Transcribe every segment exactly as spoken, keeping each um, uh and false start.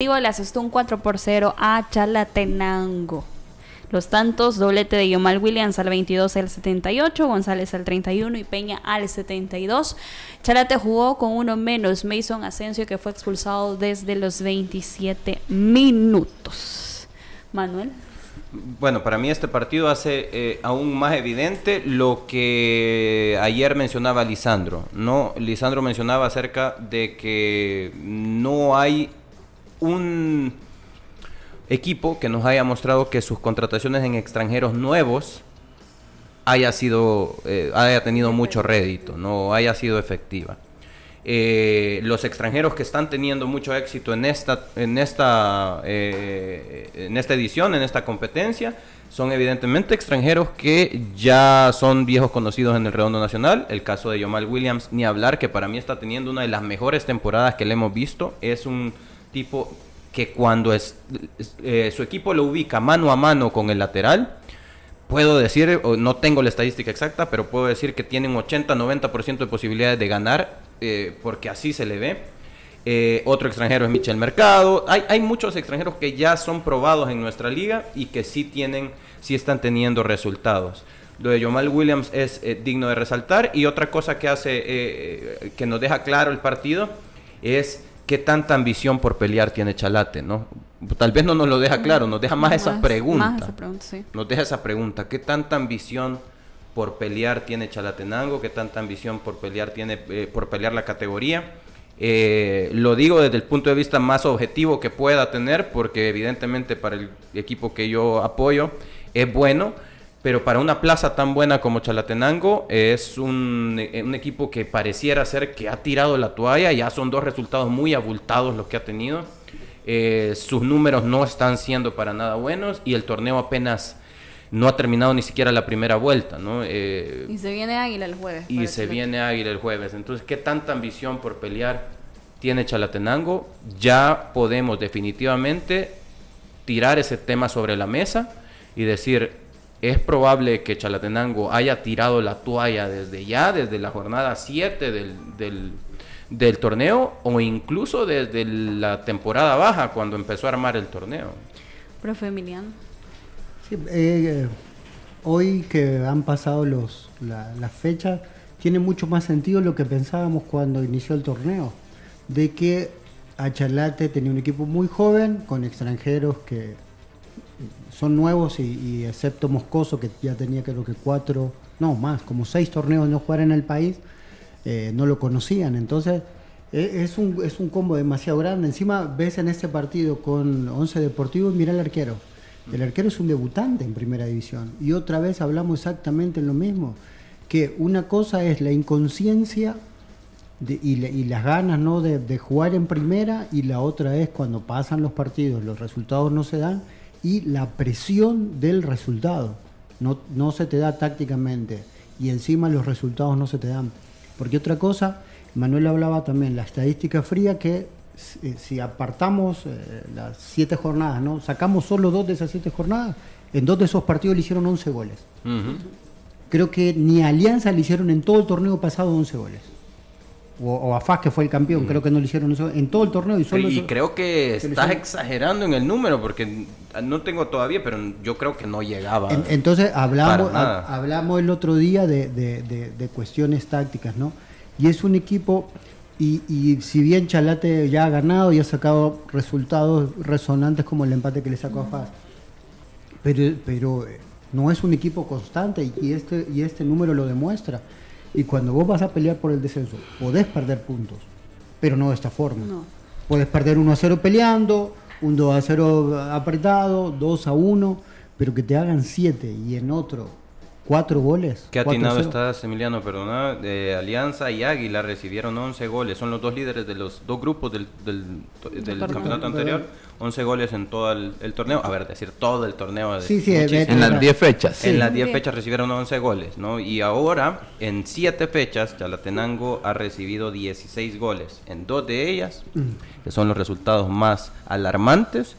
Deportivo le asestó un cuatro por cero a Chalatenango. Los tantos, doblete de Yomal Williams al veintidós y al setenta y ocho, González al treinta y uno y Peña al setenta y dos. Chalate jugó con uno menos, Mason Asensio, que fue expulsado desde los veintisiete minutos. Manuel. Bueno, para mí este partido hace eh, aún más evidente lo que ayer mencionaba Lisandro, ¿no? Lisandro mencionaba acerca de que no hay un equipo que nos haya mostrado que sus contrataciones en extranjeros nuevos haya sido, eh, haya tenido mucho rédito, no haya sido efectiva. Eh, los extranjeros que están teniendo mucho éxito en esta, en esta, eh, en esta edición, en esta competencia, son evidentemente extranjeros que ya son viejos conocidos en el redondo nacional. El caso de Yomal Williams, ni hablar, que para mí está teniendo una de las mejores temporadas que le hemos visto. Es un tipo que cuando es, eh, su equipo lo ubica mano a mano con el lateral, puedo decir, no tengo la estadística exacta, pero puedo decir que tienen ochenta a noventa por ciento de posibilidades de ganar, eh, porque así se le ve. Eh, otro extranjero es Michel Mercado. Hay, hay muchos extranjeros que ya son probados en nuestra liga y que sí tienen, sí están teniendo resultados. Lo de Yomal Williams es eh, digno de resaltar. Y otra cosa que hace, eh, que nos deja claro el partido, es qué tanta ambición por pelear tiene Chalate, ¿no? Tal vez no nos lo deja claro, nos deja más, más esa pregunta. Más esa pregunta, sí. Nos deja esa pregunta, ¿qué tanta ambición por pelear tiene Chalatenango? ¿Qué tanta ambición por pelear tiene eh, por pelear la categoría? Eh, lo digo desde el punto de vista más objetivo que pueda tener, porque evidentemente para el equipo que yo apoyo es bueno, pero para una plaza tan buena como Chalatenango es un, un equipo que pareciera ser que ha tirado la toalla. Ya son dos resultados muy abultados los que ha tenido. Eh, sus números no están siendo para nada buenos y el torneo apenas no ha terminado ni siquiera la primera vuelta, ¿no? Eh, y se viene Águila el jueves. Y se viene Águila el jueves. Entonces, ¿qué tanta ambición por pelear tiene Chalatenango? Ya podemos definitivamente tirar ese tema sobre la mesa y decir, es probable que Chalatenango haya tirado la toalla desde ya, desde la jornada siete del, del, del torneo, o incluso desde la temporada baja, cuando empezó a armar el torneo. Profe Emiliano. Sí, eh, hoy que han pasado los la, las fechas, tiene mucho más sentido lo que pensábamos cuando inició el torneo, de que a Chalate tenía un equipo muy joven, con extranjeros que son nuevos y, y excepto Moscoso, que ya tenía creo que cuatro, no más, como seis torneos no jugar en el país, eh, no lo conocían. Entonces eh, es, un, es un combo demasiado grande. Encima ves en este partido con Once Deportivo, mira el arquero. El arquero es un debutante en primera división. Y otra vez hablamos exactamente lo mismo, que una cosa es la inconsciencia de, y, le, y las ganas, ¿no?, de, de jugar en primera, y la otra es cuando pasan los partidos, los resultados no se dan, y la presión del resultado no, no se te da tácticamente, y encima los resultados no se te dan. Porque otra cosa, Manuel hablaba también, la estadística fría, que si, si apartamos eh, las siete jornadas, ¿no?, sacamos solo dos de esas siete jornadas, en dos de esos partidos le hicieron once goles. Uh-huh. Creo que ni a Alianza le hicieron en todo el torneo pasado once goles. O, o a F A S, que fue el campeón, mm. creo que no le hicieron eso en todo el torneo. Y, solo y eso, creo que estás exagerando en el número, porque no tengo todavía, pero yo creo que no llegaba. En, entonces hablamos, ha, hablamos el otro día de, de, de, de cuestiones tácticas, ¿no? Y es un equipo, y, y si bien Chalate ya ha ganado y ha sacado resultados resonantes como el empate que le sacó a F A S, pero, pero no es un equipo constante, y este, y este número lo demuestra. Y cuando vos vas a pelear por el descenso, podés perder puntos, pero no de esta forma. No. Podés perder uno a cero peleando, un dos a cero apretado, dos a uno, pero que te hagan siete y en otro cuatro goles. Qué atinado estás, Emiliano, perdona. De Alianza y Águila recibieron once goles. Son los dos líderes de los dos grupos del, del, del campeonato anterior. once goles en todo el, el torneo. A ver, decir todo el torneo. De sí, sí, en las diez fechas. Sí. En las diez fechas recibieron once goles, ¿no? Y ahora, en siete fechas, Chalatenango ha recibido dieciséis goles. En dos de ellas, mm. que son los resultados más alarmantes,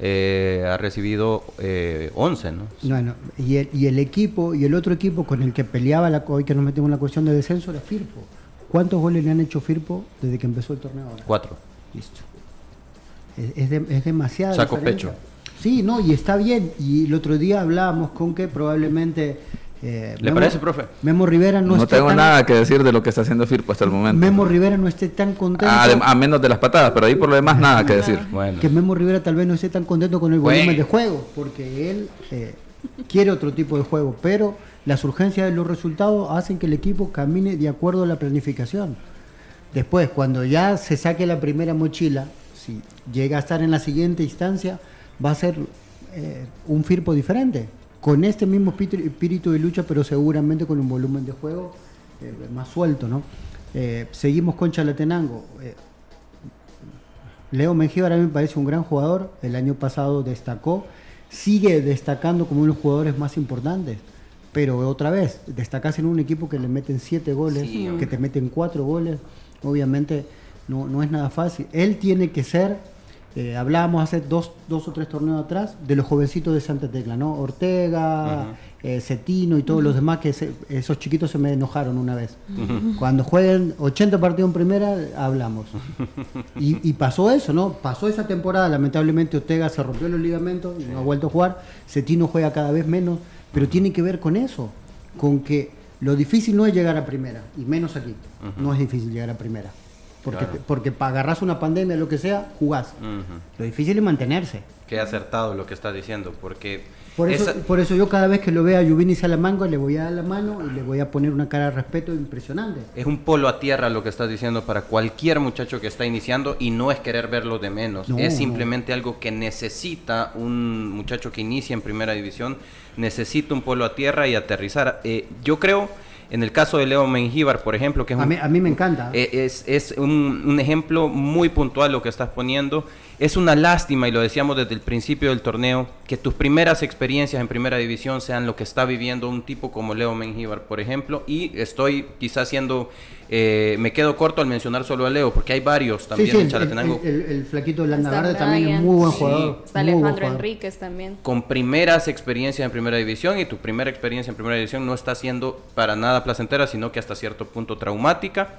Eh, ha recibido eh, once, ¿no? Bueno, y el, y el equipo, y el otro equipo con el que peleaba, la, hoy que nos metemos en la cuestión de descenso, era Firpo. ¿Cuántos goles le han hecho Firpo desde que empezó el torneo ahora? Cuatro. Listo. Es, es, de, es demasiado. Saco diferencia. pecho. Sí, no, y está bien. Y el otro día hablábamos con que probablemente... Eh, ¿Le Memo, parece, profe? Memo Rivera no, no esté tengo tan, nada que decir de lo que está haciendo Firpo hasta el momento. Memo Rivera no esté tan contento. A, a menos de las patadas, pero ahí por lo demás nada que decir. Bueno. Que Memo Rivera tal vez no esté tan contento con el Bueno. volumen de juego, porque él eh, quiere otro tipo de juego, pero las urgencias de los resultados hacen que el equipo camine de acuerdo a la planificación. Después, cuando ya se saque la primera mochila, si llega a estar en la siguiente instancia, va a ser eh, un Firpo diferente, con este mismo espíritu de lucha, pero seguramente con un volumen de juego eh, más suelto, ¿no? Eh, seguimos con Chalatenango. Eh, Leo Mengíbar a mí me parece un gran jugador, el año pasado destacó, sigue destacando como uno de los jugadores más importantes, pero otra vez, destacas en un equipo que le meten siete goles, Sí, que te meten cuatro goles, obviamente no, no es nada fácil. Él tiene que ser... Eh, hablábamos hace dos, dos o tres torneos atrás de los jovencitos de Santa Tecla, ¿no? Ortega, uh-huh. eh, Cetino y todos uh-huh. los demás, que se, esos chiquitos se me enojaron una vez. Uh-huh. Cuando jueguen ochenta partidos en primera, hablamos. Y, y pasó eso, ¿no? Pasó esa temporada, lamentablemente Ortega se rompió los ligamentos y sí. no ha vuelto a jugar. Cetino juega cada vez menos, pero tiene que ver con eso, con que lo difícil no es llegar a primera, y menos aquí. Uh-huh. No es difícil llegar a primera. Porque, claro. porque para agarrarse una pandemia, lo que sea, jugás. Uh-huh. Lo difícil es mantenerse. Qué acertado lo que estás diciendo, porque... Por eso, esa... por eso yo cada vez que lo vea a Yubini Salamanca le voy a dar la mano y le voy a poner una cara de respeto impresionante. Es un polo a tierra lo que estás diciendo para cualquier muchacho que está iniciando, y no es querer verlo de menos. No, es simplemente no. algo que necesita un muchacho que inicia en primera división, necesita un polo a tierra y aterrizar. Eh, yo creo... En el caso de Leo Mengíbar, por ejemplo, que es un, a, mí, a mí me encanta. Es, es un, un ejemplo muy puntual lo que estás poniendo. Es una lástima, y lo decíamos desde el principio del torneo, que tus primeras experiencias en primera división sean lo que está viviendo un tipo como Leo Mengíbar, por ejemplo. Y estoy quizás siendo, eh, me quedo corto al mencionar solo a Leo, porque hay varios también sí, sí, en Chalatenango. El, el, el, el flaquito de Landa Verde también es muy buen sí. jugador. Está Alejandro Enríquez también. Con primeras experiencias en primera división, y tu primera experiencia en primera división no está siendo para nada placentera, sino que hasta cierto punto traumática.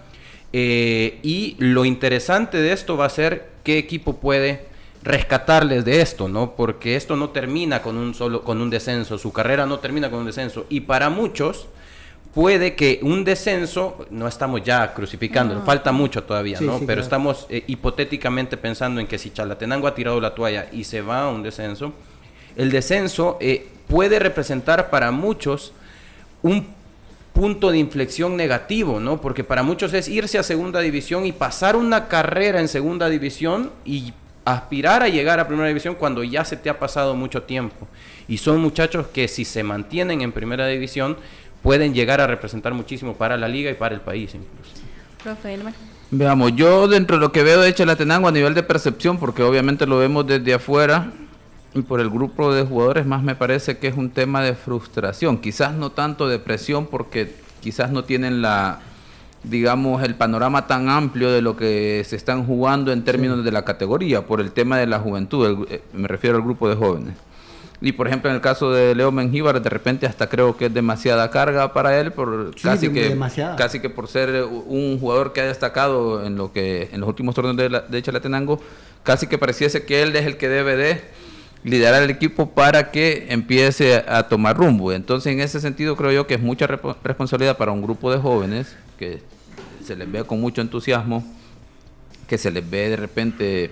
Eh, y lo interesante de esto va a ser qué equipo puede rescatarles de esto, ¿no? Porque esto no termina con un solo, con un descenso, su carrera no termina con un descenso, y para muchos puede que un descenso, no estamos ya crucificando, no. falta mucho todavía, sí, ¿no? Sí, Pero claro. estamos eh, hipotéticamente pensando en que si Chalatenango ha tirado la toalla y se va a un descenso, el descenso eh, puede representar para muchos un punto de inflexión negativo, ¿no? Porque para muchos es irse a segunda división y pasar una carrera en segunda división y aspirar a llegar a primera división cuando ya se te ha pasado mucho tiempo. Y son muchachos que si se mantienen en primera división pueden llegar a representar muchísimo para la liga y para el país incluso. Profe Elmer. Veamos, yo dentro de lo que veo de Chalatenango a nivel de percepción, porque obviamente lo vemos desde afuera, y por el grupo de jugadores más me parece que es un tema de frustración, quizás no tanto de presión, porque quizás no tienen la, digamos, el panorama tan amplio de lo que se están jugando en términos sí. de la categoría, por el tema de la juventud, el, me refiero al grupo de jóvenes. Y por ejemplo en el caso de Leo Mengíbar, de repente hasta creo que es demasiada carga para él, por sí, casi que demasiada. casi que por ser un jugador que ha destacado en lo que en los últimos torneos de, la, de Chalatenango, casi que pareciese que él es el que debe de liderar el equipo para que empiece a, a tomar rumbo. Entonces en ese sentido creo yo que es mucha rep responsabilidad para un grupo de jóvenes que se les ve con mucho entusiasmo, que se les ve de repente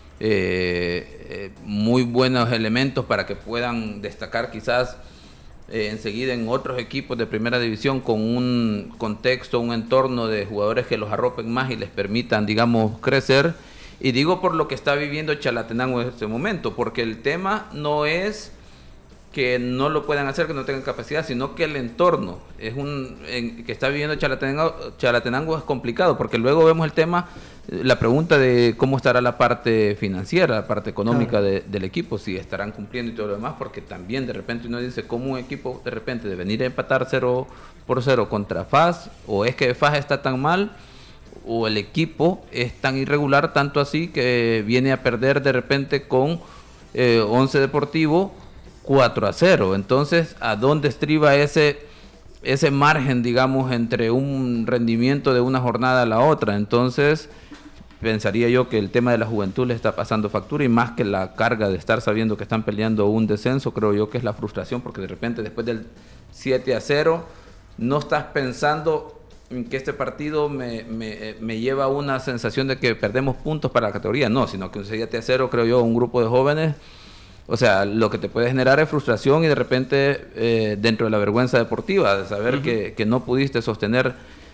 eh, eh, muy buenos elementos para que puedan destacar quizás eh, enseguida en otros equipos de primera división con un contexto, un entorno de jugadores que los arropen más y les permitan, digamos, crecer. Y digo por lo que está viviendo Chalatenango en este momento, porque el tema no es que no lo puedan hacer, que no tengan capacidad, sino que el entorno es un en, que está viviendo Chalatenango, Chalatenango es complicado, porque luego vemos el tema, la pregunta de cómo estará la parte financiera, la parte económica claro. de, del equipo, si estarán cumpliendo y todo lo demás, porque también de repente uno dice, ¿cómo un equipo de repente de venir a empatar cero por cero contra F A S, o es que F A S está tan mal, o el equipo es tan irregular, tanto así que viene a perder de repente con eh, Once Deportivo cuatro a cero. Entonces, ¿a dónde estriba ese, ese margen, digamos, entre un rendimiento de una jornada a la otra? Entonces, pensaría yo que el tema de la juventud le está pasando factura, y más que la carga de estar sabiendo que están peleando un descenso, creo yo que es la frustración, porque de repente después del siete a cero no estás pensando en que este partido me, me, me lleva a una sensación de que perdemos puntos para la categoría, no, sino que un siete a cero, creo yo, un grupo de jóvenes, o sea, lo que te puede generar es frustración y de repente eh, dentro de la vergüenza deportiva, de saber uh-huh. que, que no pudiste sostener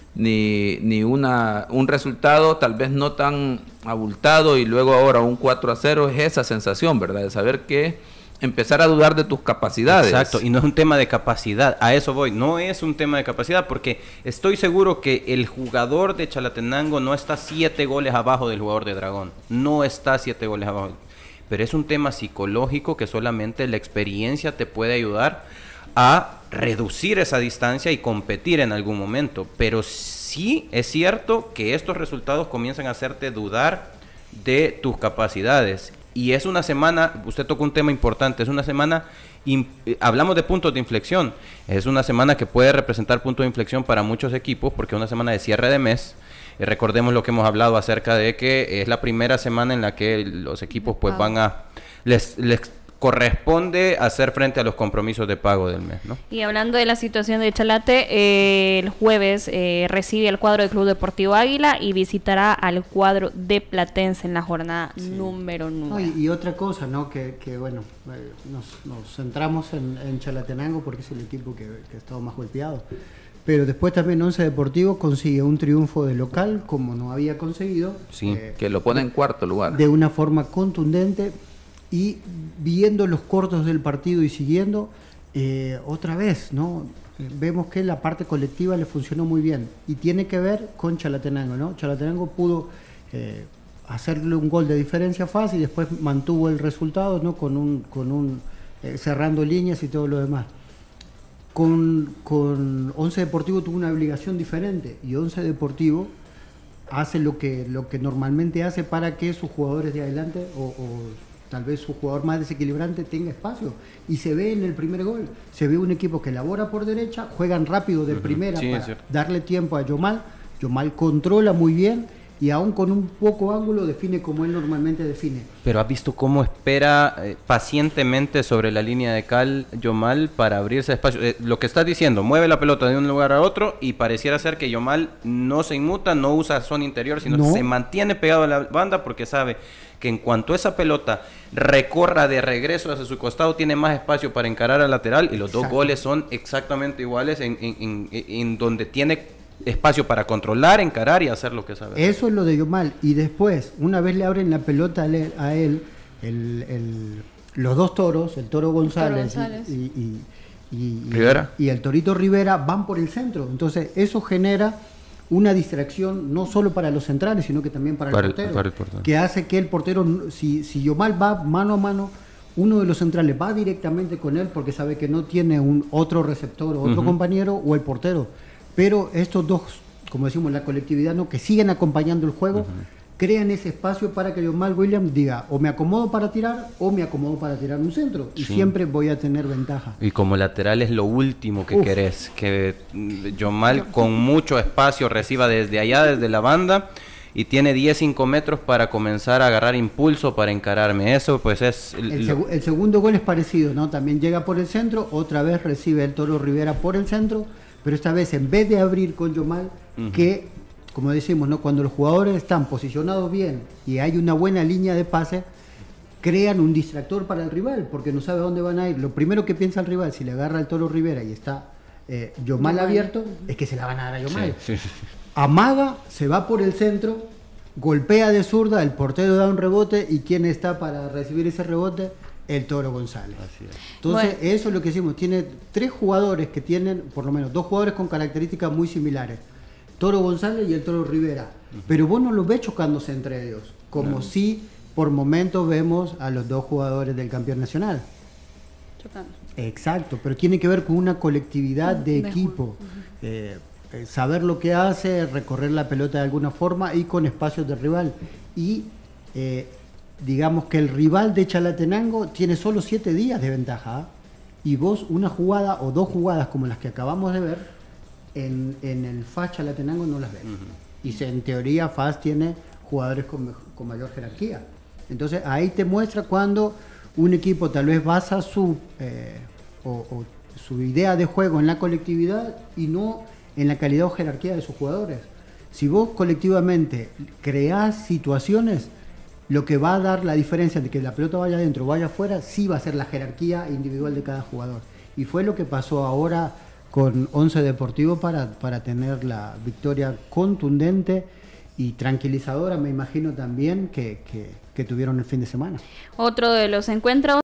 ni, ni una, un resultado tal vez no tan abultado, y luego ahora un cuatro a cero, es esa sensación, ¿verdad? De saber que empezar a dudar de tus capacidades. Exacto, y no es un tema de capacidad, a eso voy, no es un tema de capacidad, porque estoy seguro que el jugador de Chalatenango no está siete goles abajo del jugador de Dragón, no está siete goles abajo, pero es un tema psicológico que solamente la experiencia te puede ayudar a reducir esa distancia y competir en algún momento. Pero sí es cierto que estos resultados comienzan a hacerte dudar de tus capacidades. Y es una semana, usted tocó un tema importante, es una semana, in, hablamos de puntos de inflexión, es una semana que puede representar puntos de inflexión para muchos equipos, porque es una semana de cierre de mes. Eh, recordemos lo que hemos hablado acerca de que es la primera semana en la que los equipos pues van a, les, les corresponde hacer frente a los compromisos de pago del mes, ¿no? Y hablando de la situación de Chalate, eh, el jueves eh, recibe al cuadro del Club Deportivo Águila y visitará al cuadro de Platense en la jornada sí. número nueve. No, y, y otra cosa, ¿no? Que, que bueno, eh, nos, nos centramos en, en Chalatenango porque es el equipo que, que ha estado más golpeado. Pero después también Once Deportivo consigue un triunfo de local, como no había conseguido. Sí, eh, que lo pone en cuarto lugar. De una forma contundente. Y viendo los cortos del partido y siguiendo, eh, otra vez, ¿no? Eh, vemos que la parte colectiva le funcionó muy bien. Y tiene que ver con Chalatenango, ¿no? Chalatenango pudo eh, hacerle un gol de diferencia fácil y después mantuvo el resultado, ¿no? Con un, con un eh, cerrando líneas y todo lo demás. Con, con Once Deportivo tuvo una obligación diferente. Y Once Deportivo hace lo que, lo que normalmente hace para que sus jugadores de adelante o, o tal vez su jugador más desequilibrante tenga espacio, y se ve en el primer gol, se ve un equipo que elabora por derecha, juegan rápido de uh-huh. primera sí, para darle tiempo a Yomal, Yomal controla muy bien y aún con un poco ángulo define como él normalmente define. Pero has visto cómo espera eh, pacientemente sobre la línea de cal Yomal para abrirse espacio. Eh, lo que estás diciendo, mueve la pelota de un lugar a otro y pareciera ser que Yomal no se inmuta, no usa zona interior, sino no. se mantiene pegado a la banda porque sabe que en cuanto esa pelota recorra de regreso hacia su costado, tiene más espacio para encarar al lateral, y los Exacto. dos goles son exactamente iguales en, en, en, en donde tiene espacio para controlar, encarar y hacer lo que sabe. Eso es lo de Yomal. Y después, una vez le abren la pelota a él, a él el, el, los dos toros, el Toro González, Toro González. Y, y, y, y, Rivera. y el Torito Rivera van por el centro. Entonces, eso genera una distracción no solo para los centrales, sino que también para, para el portero, el, para el portero, que hace que el portero, si, si Yomal va mano a mano, uno de los centrales va directamente con él porque sabe que no tiene un otro receptor o otro uh-huh. compañero o el portero. Pero estos dos, como decimos, la colectividad, ¿no? que siguen acompañando el juego, uh-huh. crean ese espacio para que Yomal Williams diga, o me acomodo para tirar, o me acomodo para tirar un centro, y sí. siempre voy a tener ventaja. Y como lateral es lo último que Uf. querés, que Yomal con mucho espacio reciba desde allá, desde la banda, y tiene diez, cinco metros para comenzar a agarrar impulso para encararme. Eso pues es... El, el, seg- el segundo gol es parecido, ¿no? También llega por el centro, otra vez recibe el Toro Rivera por el centro, pero esta vez en vez de abrir con Yomal, uh-huh. que, como decimos, ¿no? Cuando los jugadores están posicionados bien y hay una buena línea de pase, crean un distractor para el rival, porque no sabe dónde van a ir. Lo primero que piensa el rival, si le agarra el Toro Rivera y está eh, Yomal abierto, es que se la van a dar a Yomal. Sí, sí, sí. Amaga, se va por el centro, golpea de zurda, el portero da un rebote, y ¿quién está para recibir ese rebote? El Toro González. Así es. Entonces, bueno. eso es lo que hicimos. Tiene tres jugadores que tienen, por lo menos, dos jugadores con características muy similares. Toro González y el Toro Rivera. Uh-huh. Pero vos no los ves chocándose entre ellos. Como uh-huh. si por momentos vemos a los dos jugadores del campeón nacional. Chocando. Exacto, pero tiene que ver con una colectividad de Mejor. equipo. Uh-huh. Eh, eh, saber lo que hace, recorrer la pelota de alguna forma y con espacios de rival. Y... Eh, digamos que el rival de Chalatenango tiene solo siete días de ventaja, ¿eh? Y vos una jugada o dos jugadas como las que acabamos de ver en, en el F A S Chalatenango no las ves. Uh-huh. Y se, en teoría F A S tiene jugadores con, mejor- con mayor jerarquía. Entonces ahí te muestra cuando un equipo tal vez basa su, eh, o, o su idea de juego en la colectividad y no en la calidad o jerarquía de sus jugadores. Si vos colectivamente creás situaciones, lo que va a dar la diferencia de que la pelota vaya adentro o vaya afuera, sí va a ser la jerarquía individual de cada jugador. Y fue lo que pasó ahora con Once Deportivo para, para tener la victoria contundente y tranquilizadora, me imagino también, que, que, que tuvieron el fin de semana. Otro de los encuentros